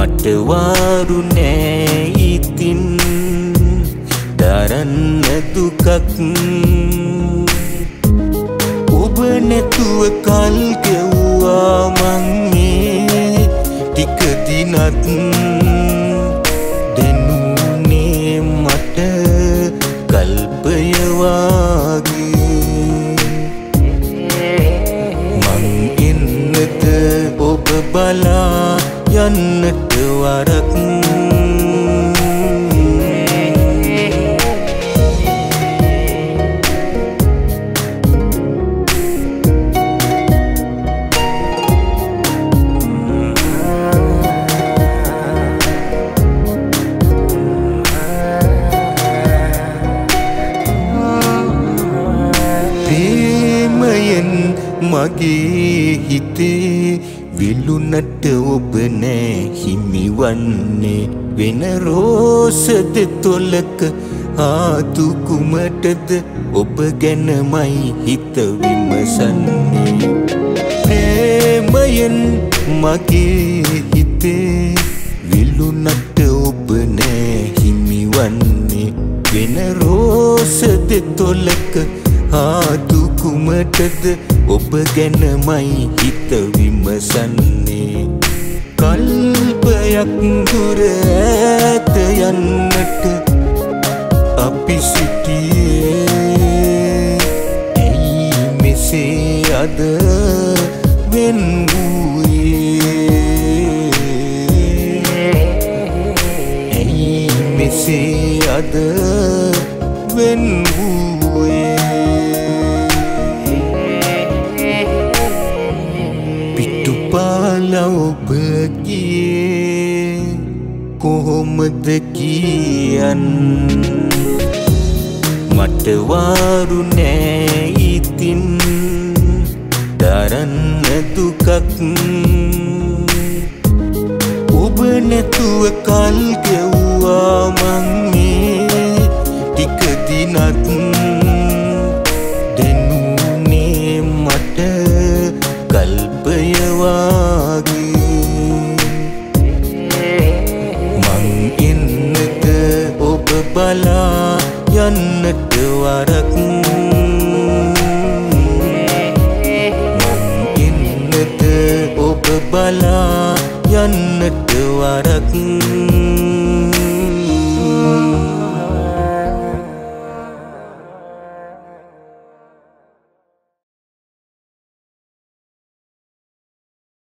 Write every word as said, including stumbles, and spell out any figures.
මට වාරු නෑ ඉතින් දරන්න දුකක් ඔබ නැතුව කල් ගෙව්වා මං මේ ටික දිනත් දැනුනේ මට කල්පය වාගේ මං එන්නද ඔබ බලා යන්නට වරක් ප්‍රේමයෙන් මගේ හිතේ විලුනට ඔබ නෑ හිමිවන්නේ වෙන රෝසද තොලක ආතු කුමටද ඔබ ගැනමයි හිත විමසන්නේ ප්‍රේමයෙන් මගේ හිතේ විලුනට ඔබ නෑ හිමිවන්නේ වෙන රෝසද තොලක ආතු කුමටද ඔබ ගැනමයි හිත විමසන්නේ කල්පයක් දුර ඈත යන්නට අපි සිටියේ ඇයි මෙසේ අද වෙන් වූයේ ඇයි මෙසේ අද වෙන් වූයේ ඔබ ගියේ කොහොමද කියන් මට වාරු නෑ ඉතින් දරන්න දුකක් ඔබ නැතුව කල් ගෙව්වා මං මේ ටික දිනත් දැනුනේ මට කල්පය බලා යන්නට වරක් මං එන්නද ඔබ බලා යන්නට වරක්